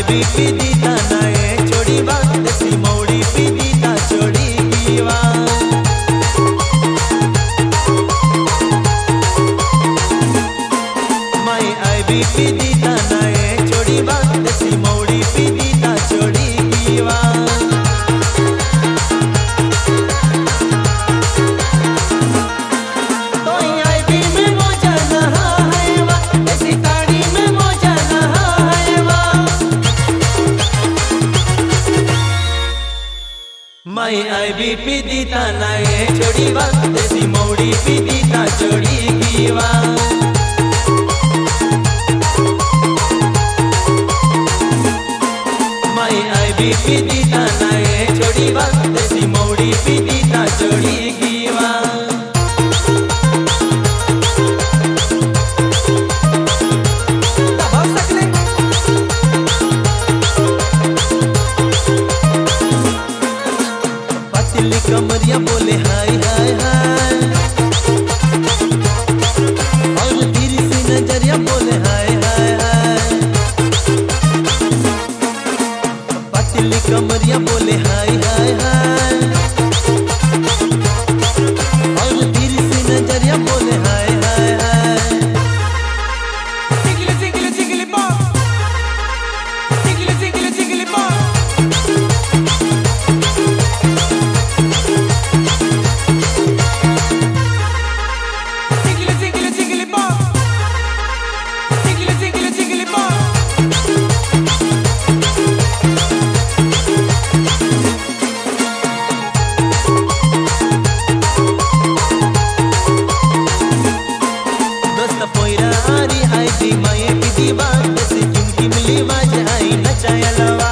भी पीदी तानाए छोड़ी बात देसी मौड़ी पीदी ता छोड़ी कीवा माई आई भी पीदी तानाए छोड़ी बात देसी मौड़ी पीदी ता छोड़ी कीवा माई आई भी पीदी तानाए छोड़ी बात देसी मौड़ी पीदी ता छोड़ी कीवा माई आई भी पीदी तानाए छोड़ी बात देसी मौड़ी पीदी ता छोड़ी कीवा कमरिया बोले हाय हाय हाय और धीरे से नजरिया बोले हाय हाय हाय पतली कमरिया बोले हाय हाय हाय और धीरे से नजरिया बोले हाय हाय हाय जिगली जिगली जिगली पॉप जिगली जिगली जिगली पॉप माये पीदी बात देसी चुमकी मिली माझे आई नचाया लवा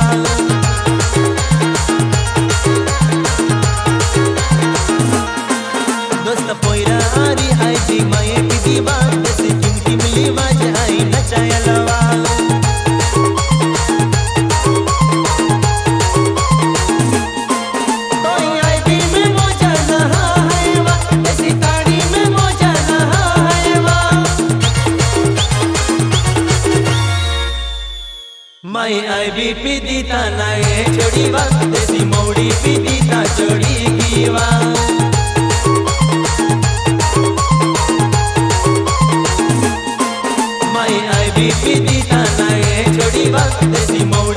दोस्त पोयरा आरी हाय जी माये पीदी बात देसी चुमकी मिली माझे आई नचाया लवा माई आई भी पीदी तानाए छोड़ी बात देसी मौड़ी पीदी ता छोड़ी कीवा माई आई भी पीदी तानाए छोड़ी बात देसी मौड़ी